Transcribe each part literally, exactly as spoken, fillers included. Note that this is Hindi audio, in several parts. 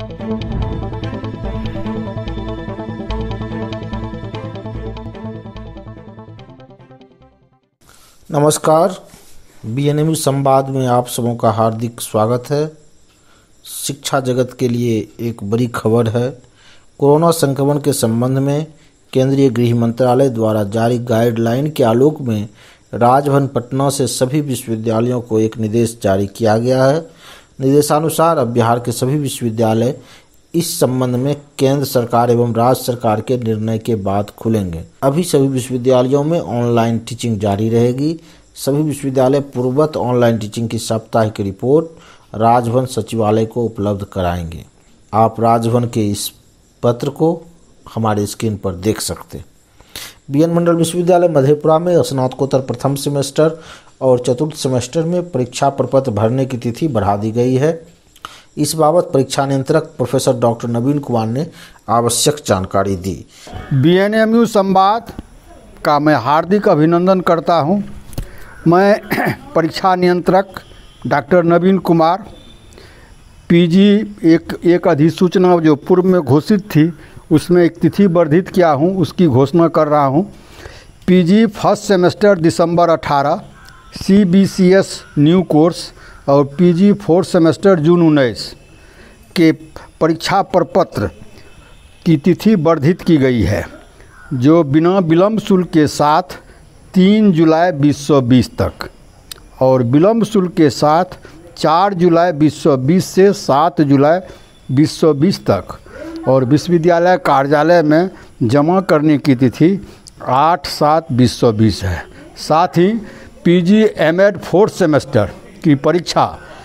नमस्कार, बीएनएमयू संवाद में आप सबों का हार्दिक स्वागत है। शिक्षा जगत के लिए एक बड़ी खबर है। कोरोना संक्रमण के संबंध में केंद्रीय गृह मंत्रालय द्वारा जारी गाइडलाइन के आलोक में राजभवन पटना से सभी विश्वविद्यालयों को एक निर्देश जारी किया गया है। निर्देशानुसार अब बिहार के सभी विश्वविद्यालय इस संबंध में केंद्र सरकार एवं राज्य सरकार के निर्णय के बाद खुलेंगे। अभी सभी विश्वविद्यालयों में ऑनलाइन टीचिंग जारी रहेगी। सभी विश्वविद्यालय पूर्ववत ऑनलाइन टीचिंग की साप्ताहिक रिपोर्ट राजभवन सचिवालय को उपलब्ध कराएंगे। आप राजभवन के इस पत्र को हमारे स्क्रीन पर देख सकते। बीएन मंडल विश्वविद्यालय मधेपुरा में स्नातकोत्तर प्रथम सेमेस्टर और चतुर्थ सेमेस्टर में परीक्षा प्रपत्र भरने की तिथि बढ़ा दी गई है। इस बाबत परीक्षा नियंत्रक प्रोफेसर डॉक्टर नवीन कुमार ने आवश्यक जानकारी दी। बीएनएमयू संवाद का मैं हार्दिक अभिनंदन करता हूं। मैं परीक्षा नियंत्रक डॉक्टर नवीन कुमार पीजी एक एक अधिसूचना जो पूर्व में घोषित थी उसमें एक तिथि वर्धित किया हूं, उसकी घोषणा कर रहा हूं। पीजी फर्स्ट सेमेस्टर दिसंबर अठारह, सीबीसीएस न्यू कोर्स और पीजी फोर्थ सेमेस्टर जून उन्नीस के परीक्षा प्रपत्र की तिथि वर्धित की गई है, जो बिना विलंब शुल्क के साथ तीन जुलाई बीस सौ बीस तक और विलंब शुल्क के साथ चार जुलाई बीस सौ बीस से सात जुलाई बीस सौ बीस तक और विश्वविद्यालय कार्यालय में जमा करने की तिथि आठ सात बीस सौ बीस है। साथ ही पीजी एमएड फोर्थ सेमेस्टर की परीक्षा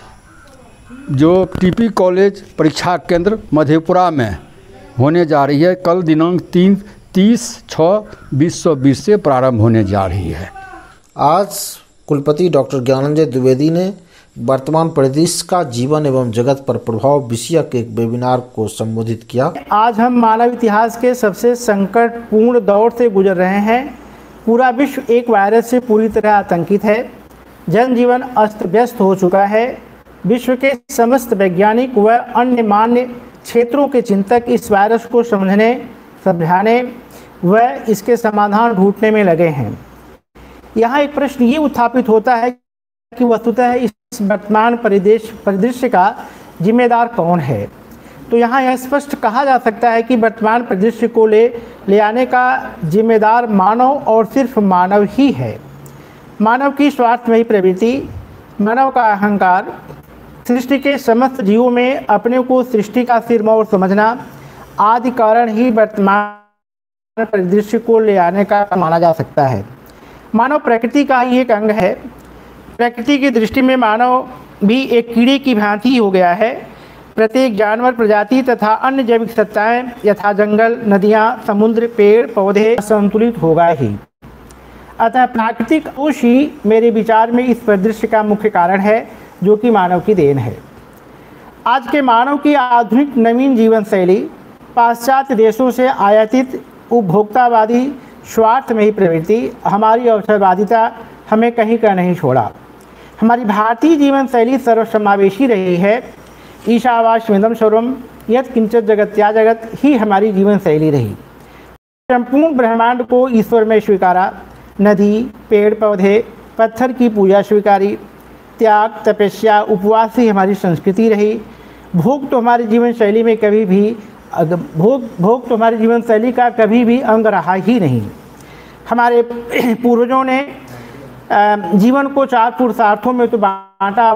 जो टीपी कॉलेज परीक्षा केंद्र मधेपुरा में होने जा रही है, कल दिनांक तीन तीस छः बीस सौ बीस से प्रारंभ होने जा रही है। आज कुलपति डॉक्टर ज्ञानंजय द्विवेदी ने वर्तमान परिदृश्य का जीवन एवं जगत पर प्रभाव विषयक एक वेबिनार को संबोधित किया। आज हम मानव इतिहास के सबसे संकटपूर्ण दौर से गुजर रहे हैं। पूरा विश्व एक वायरस से पूरी तरह आतंकित है। जनजीवन अस्त व्यस्त हो चुका है। विश्व के समस्त वैज्ञानिक व अन्य मान्य क्षेत्रों के चिंतक इस वायरस को समझने, समझाने व इसके समाधान ढूंढने में लगे हैं। यहाँ एक प्रश्न ये उत्थापित होता है कि वस्तुतः इस वर्तमान परिदृश्य परिदृश्य का जिम्मेदार कौन है। तो यहाँ यह स्पष्ट कहा जा सकता है कि वर्तमान परिदृश्य को ले ले आने का जिम्मेदार मानव और सिर्फ मानव ही है। मानव की स्वार्थमयी प्रवृत्ति, मानव का अहंकार, सृष्टि के समस्त जीवों में अपने को सृष्टि का सिरमौर समझना आदि कारण ही वर्तमान परिदृश्य को ले आने का माना जा सकता है। मानव प्रकृति का ही एक अंग है। प्रकृति की दृष्टि में मानव भी एक कीड़े की भांति हो गया है। प्रत्येक जानवर प्रजाति तथा अन्य जैविक सत्ताएं यथा जंगल, नदियाँ, समुद्र, पेड़ पौधे संतुलित होगा ही। अतः प्राकृतिक दोष ही मेरे विचार में इस परिदृश्य का मुख्य कारण है, जो कि मानव की देन है। आज के मानव की आधुनिक नवीन जीवन शैली, पाश्चात्य देशों से आयातित उपभोक्तावादी स्वार्थमयी प्रवृत्ति, हमारी अवसरवादिता हमें कहीं का नहीं छोड़ा। हमारी भारतीय जीवन शैली सर्वसमावेशी रही है। ईशावास्यमिदं सर्वं यत् किंचित् जगत्या जगत ही हमारी जीवन शैली रही। संपूर्ण ब्रह्मांड को ईश्वर में स्वीकारा। नदी, पेड़ पौधे, पत्थर की पूजा स्वीकारी। त्याग, तपस्या, उपवास ही हमारी संस्कृति रही। भोग तो हमारी जीवन शैली में कभी भी भोग भोग तो हमारी जीवन शैली का कभी भी अंग रहा ही नहीं। हमारे पूर्वजों ने जीवन को चार पुरुषार्थों में तो बांटा,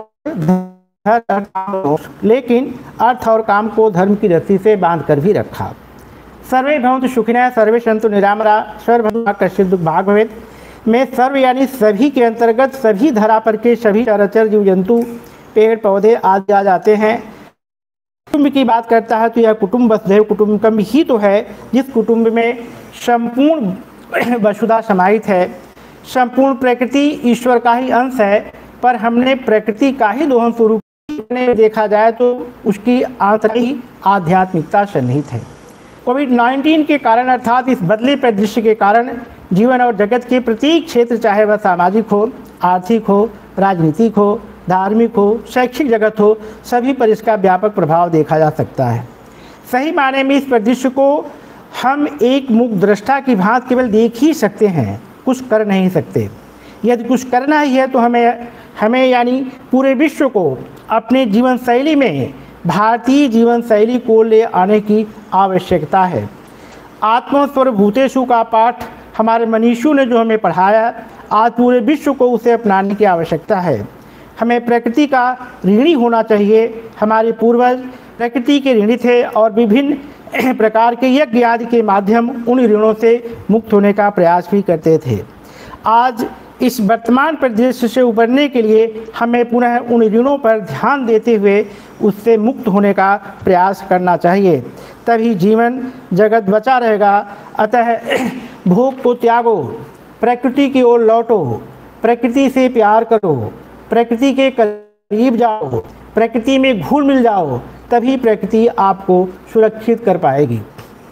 लेकिन अर्थ और काम को धर्म की रस्सी से बांध कर भी रखा। सर्वे भवन्तु सुखिनः सर्वे सन्तु निरामया सर्वभद्राः कश्चित् दुःख भाग् भवेत् में सर्व यानी सभी के अंतर्गत सभी धरा पर के सभी चराचर जीव जंतु, पेड़ पौधे आदि आ जाते हैं। कुटुंब की बात करता है तो यह कुटुंब वसुधैव कुटुंबकम ही तो है, जिस कुटुंब में संपूर्ण वसुधा समाहित है। संपूर्ण प्रकृति ईश्वर का ही अंश है, पर हमने प्रकृति का ही दोहन स्वरूप देखा जाए तो उसकी आंतरिक आध्यात्मिकता सन्निहित है। कोविड नाइन्टीन के कारण अर्थात इस बदले परिदृश्य के कारण जीवन और जगत के प्रत्येक क्षेत्र, चाहे वह सामाजिक हो, आर्थिक हो, राजनीतिक हो, धार्मिक हो, शैक्षिक जगत हो, सभी पर इसका व्यापक प्रभाव देखा जा सकता है। सही मायने में इस परिदृश्य को हम एक मुख दृष्टा की भांति केवल देख ही सकते हैं, कुछ कर नहीं सकते। यदि कुछ करना ही है तो हमें हमें यानी पूरे विश्व को अपने जीवन शैली में भारतीय जीवन शैली को ले आने की आवश्यकता है। आत्मस्वर भूतेषु का पाठ हमारे मनीषियों ने जो हमें पढ़ाया, आज पूरे विश्व को उसे अपनाने की आवश्यकता है। हमें प्रकृति का ऋणी होना चाहिए। हमारे पूर्वज प्रकृति के ऋणी थे और विभिन्न प्रकार के यज्ञ आदि के माध्यम उन ऋणों से मुक्त होने का प्रयास भी करते थे। आज इस वर्तमान परिदृश्य से उबरने के लिए हमें पुनः उन ऋणों पर ध्यान देते हुए उससे मुक्त होने का प्रयास करना चाहिए, तभी जीवन जगत बचा रहेगा। अतः भोग को त्यागो, प्रकृति की ओर लौटो, प्रकृति से प्यार करो, प्रकृति के करीब जाओ, प्रकृति में घुल मिल जाओ, तभी प्रकृति आपको सुरक्षित कर पाएगी।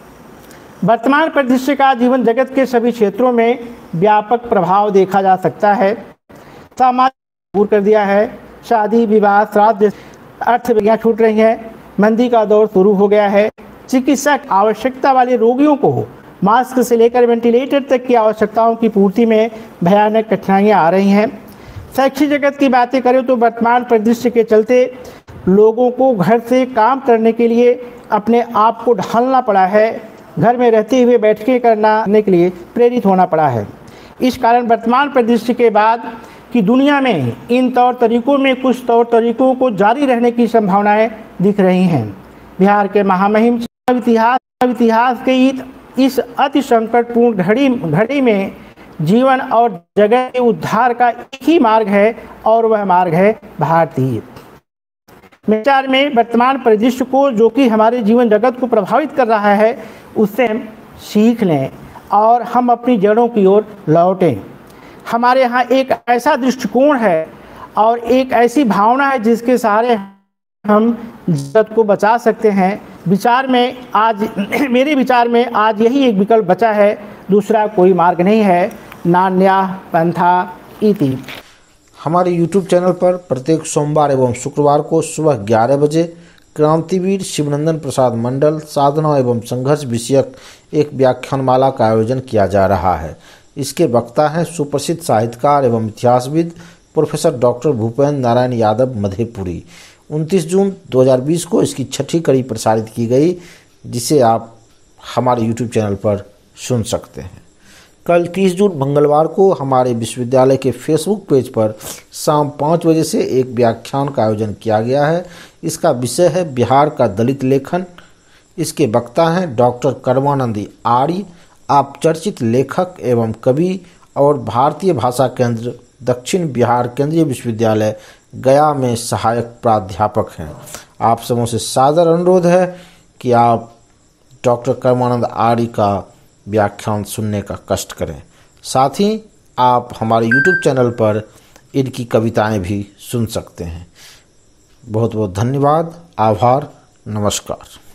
वर्तमान परिदृश्य का जीवन जगत के सभी क्षेत्रों में व्यापक प्रभाव देखा जा सकता है। समाज दूर कर दिया है, शादी विवाह श्राद्ध अर्थव्यवस्था छूट रही है, मंदी का दौर शुरू हो गया है। चिकित्सक आवश्यकता वाले रोगियों को मास्क से लेकर वेंटिलेटर तक की आवश्यकताओं की पूर्ति में भयानक कठिनाइयाँ आ रही हैं। शैक्षिक जगत की बातें करें तो वर्तमान परिदृश्य के चलते लोगों को घर से काम करने के लिए अपने आप को ढालना पड़ा है, घर में रहते हुए बैठकें करने के लिए प्रेरित होना पड़ा है। इस कारण वर्तमान परिदृश्य के बाद की दुनिया में इन तौर तरीकों में कुछ तौर तरीकों को जारी रहने की संभावनाएं दिख रही हैं। बिहार के महामहिम इतिहास इतिहास के इस अति संकटपूर्ण घड़ी घड़ी में जीवन और जगत के उद्धार का एक ही मार्ग है और वह मार्ग है भारतीय। विचार में वर्तमान परिदृश्य को जो कि हमारे जीवन जगत को प्रभावित कर रहा है उससे हम सीख लें और हम अपनी जड़ों की ओर लौटें। हमारे यहाँ एक ऐसा दृष्टिकोण है और एक ऐसी भावना है जिसके सहारे हम जगत को बचा सकते हैं। विचार में आज मेरे विचार में आज यही एक विकल्प बचा है, दूसरा कोई मार्ग नहीं है। नान्या पंथा इति। हमारे यूट्यूब चैनल पर प्रत्येक सोमवार एवं शुक्रवार को सुबह ग्यारह बजे क्रांतिवीर शिवनंदन प्रसाद मंडल साधना एवं संघर्ष विषयक एक व्याख्यानमाला का आयोजन किया जा रहा है। इसके वक्ता हैं सुप्रसिद्ध साहित्यकार एवं इतिहासविद प्रोफेसर डॉक्टर भूपेंद्र नारायण यादव मधेपुरी। उनतीस जून दो हज़ार बीस को इसकी छठी कड़ी प्रसारित की गई, जिसे आप हमारे यूट्यूब चैनल पर सुन सकते हैं। कल तीस जून मंगलवार को हमारे विश्वविद्यालय के फेसबुक पेज पर शाम पाँच बजे से एक व्याख्यान का आयोजन किया गया है। इसका विषय है बिहार का दलित लेखन। इसके वक्ता हैं डॉक्टर कर्मानंद आर्य। आप चर्चित लेखक एवं कवि और भारतीय भाषा केंद्र दक्षिण बिहार केंद्रीय विश्वविद्यालय गया में सहायक प्राध्यापक हैं। आप सबों से सादर अनुरोध है कि आप डॉक्टर कर्मानंद आर्य का व्याख्यान सुनने का कष्ट करें। साथ ही आप हमारे यूट्यूब चैनल पर इनकी कविताएं भी सुन सकते हैं। बहुत बहुत धन्यवाद, आभार, नमस्कार।